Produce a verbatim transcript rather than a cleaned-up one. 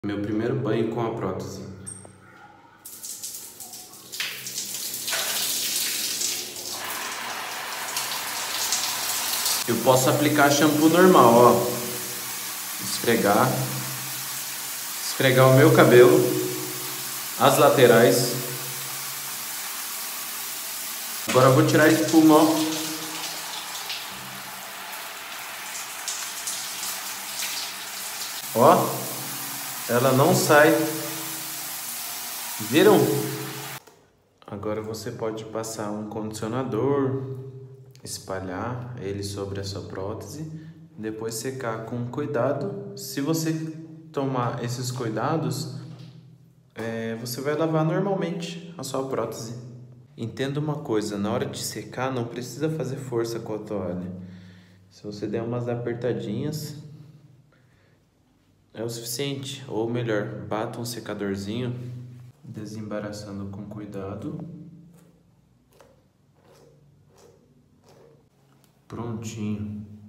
Meu primeiro banho com a prótese. Eu posso aplicar shampoo normal, ó. Esfregar. Esfregar o meu cabelo, as laterais. Agora eu vou tirar a espuma, ó. Ó, ela não sai. Viram? Agora você pode passar um condicionador, espalhar ele sobre a sua prótese, depois secar com cuidado. Se você tomar esses cuidados, é, você vai lavar normalmente a sua prótese. Entenda uma coisa, na hora de secar não precisa fazer força com a toalha. Se você der umas apertadinhas, é o suficiente. Ou melhor, bata um secadorzinho, desembaraçando com cuidado. Prontinho.